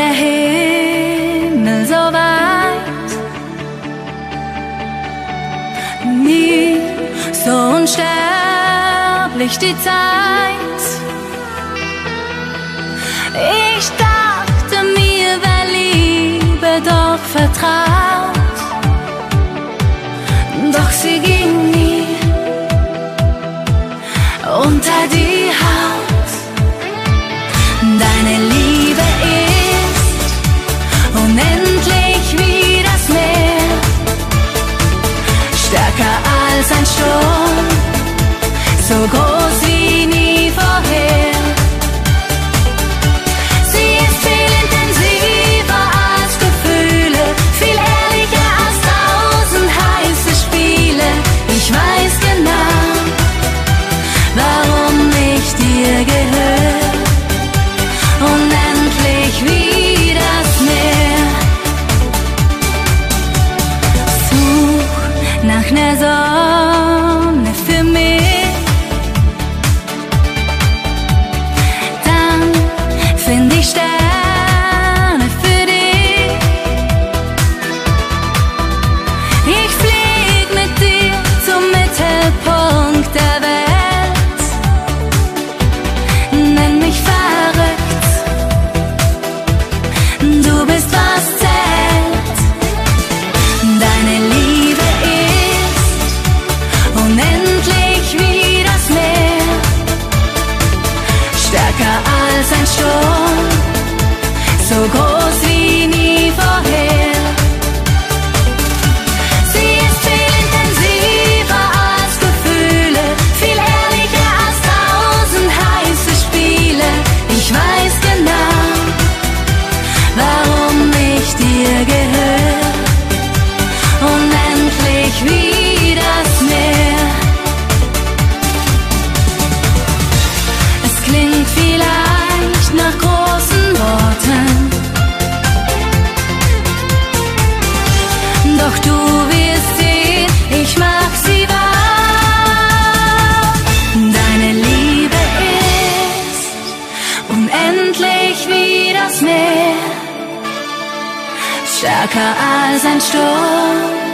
der Himmel so weit, nie so unsterblich die Zeit. Ich dachte mir, wär Liebe doch vertraut, doch sie ging nie unter die Haut. Deine Liebe ist unendlich wie das Meer, stärker als ein Sturm, so groß wie nie vorher. Sie ist viel intensiver als Gefühle, viel ehrlicher als 1000 heiße Spiele. Ich weiß genau, warum ich dir gehöre, unendlich wie das Meer. Such nach ner Sonne für mich, dann find ich Sterne für dich. Ich flieg mit dir zum Mittelpunkt der Welt, nenn mich verrückt, du bist was zählt. Deine Liebe ist unendlich wie das Meer, stärker als ein Sturm, so groß wie nie vorher. Sie ist viel intensiver als Gefühle, viel ehrlicher als 1000 heiße Spiele. Ich weiß genau, warum ich dir gehöre, unendlich wie das Meer. Es klingt vielleicht nach großen Worten, doch du wirst sehen, ich mag sie wahr. Deine Liebe ist unendlich wie das Meer, stärker als ein Sturm,